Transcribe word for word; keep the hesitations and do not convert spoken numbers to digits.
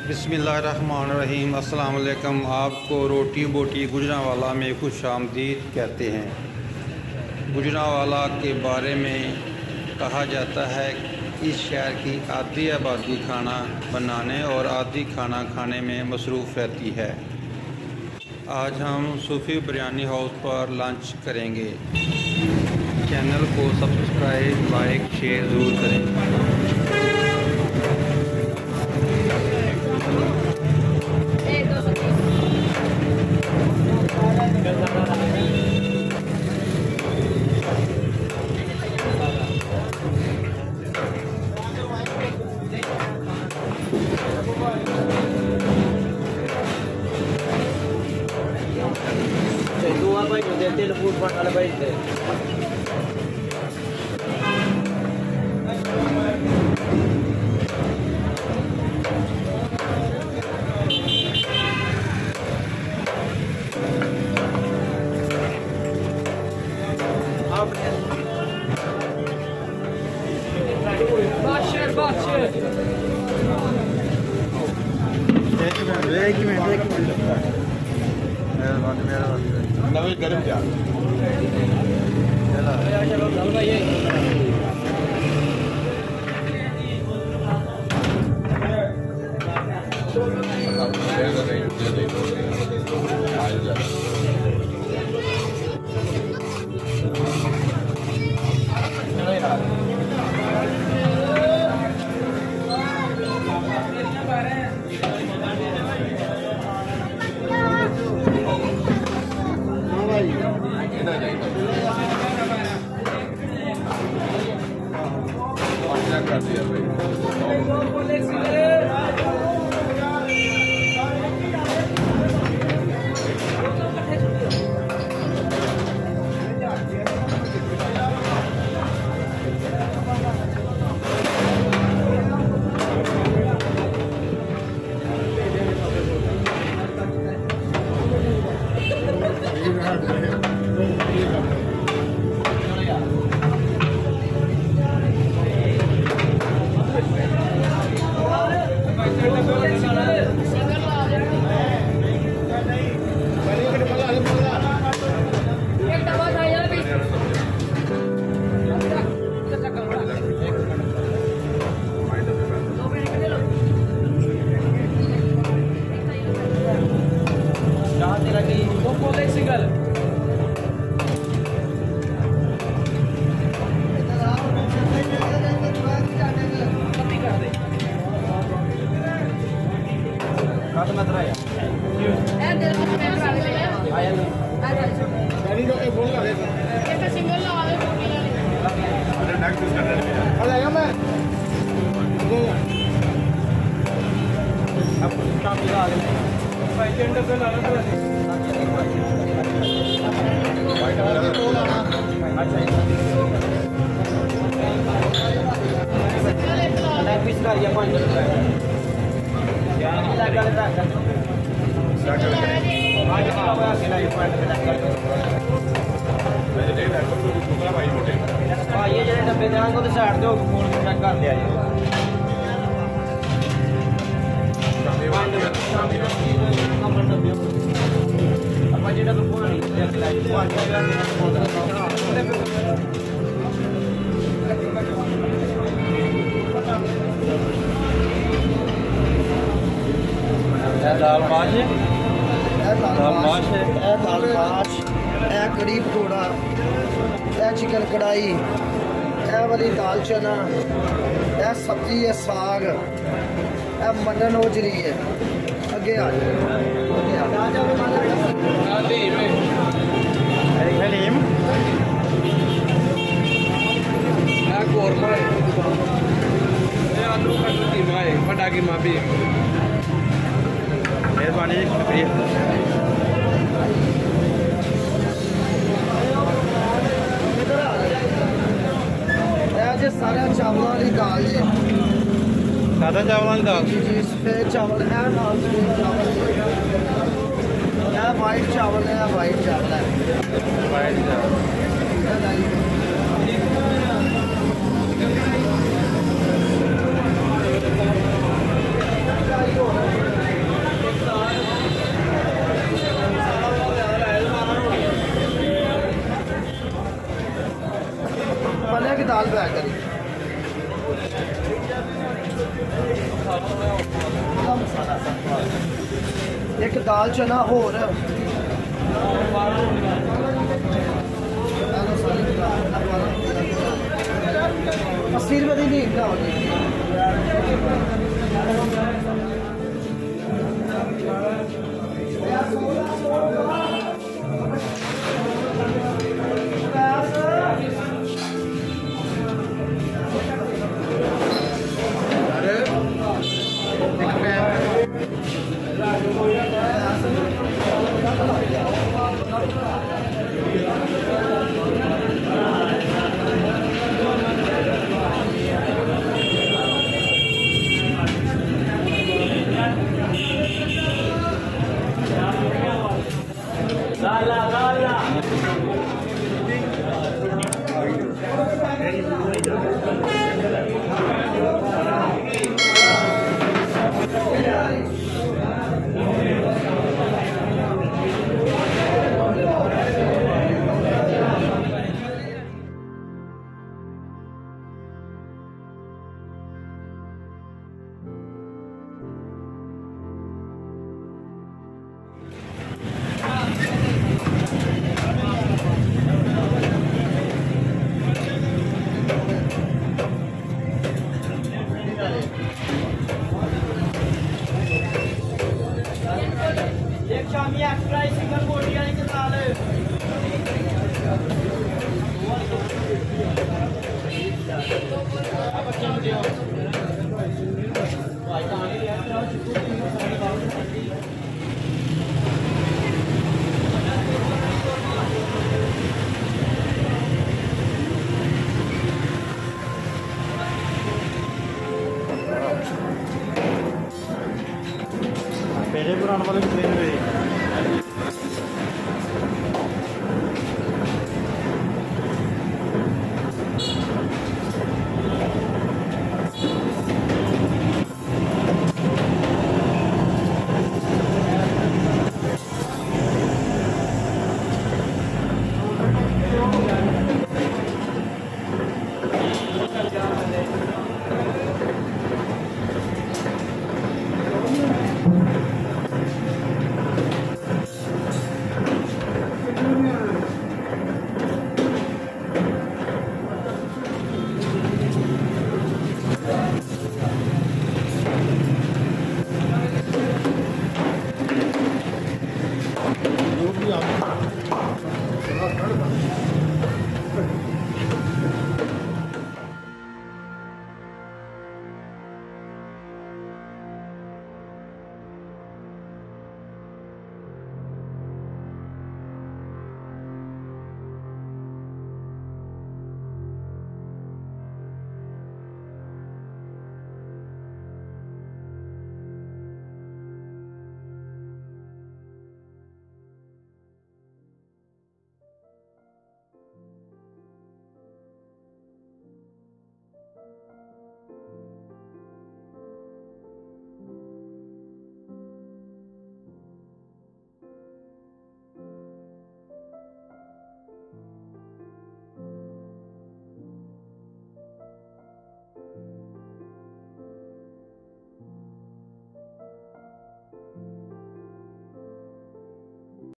बिस्मिल्लाहिर्रहमानिर्रहीम। अस्सलाम वालेकुम। आपको रोटी बोटी गुजरांवाला में खुश आमदीद कहते हैं। गुजरांवाला के बारे में कहा जाता है इस शहर की आधी आबादी खाना बनाने और आधी खाना खाने में मसरूफ़ रहती है। आज हम सूफ़ी बिरयानी हाउस पर लंच करेंगे। चैनल को सब्सक्राइब लाइक शेयर ज़रूर करें। Dua baik tu dia telefon buat ala baik dia. Başır başır. एक मिनट एक मिनट एक मिनट मेहरबानी मेहरबानी नवी गर्म क्या चलो चलो भाई ये जो डब्बे ध्यान को तो साइड दो फोन चेक कर लिया जी अपन जेटा तो फोन नहीं चेक लाइव दाल माश है दाल माश है दाल माश ए कड़ी पकौड़ा ए चिकन कढ़ाई ए वाली दाल चना ए सब्जी है साग ए मटन ओजरी है अगे आ हलीम कोरमा आलू का कीमा है बड़ा कीमा भी मेहरबानी शुक्रिया। सारा चावल वाली दाल जी सादा चावल की दाल जी जी सफेद चावल है लाल चावल है वाइट चावल है वाइट चावल है वाइट चावल दाल पैक करी एक दाल चना होर अस्सी रुपये की नहीं पेड़े पुराने वाले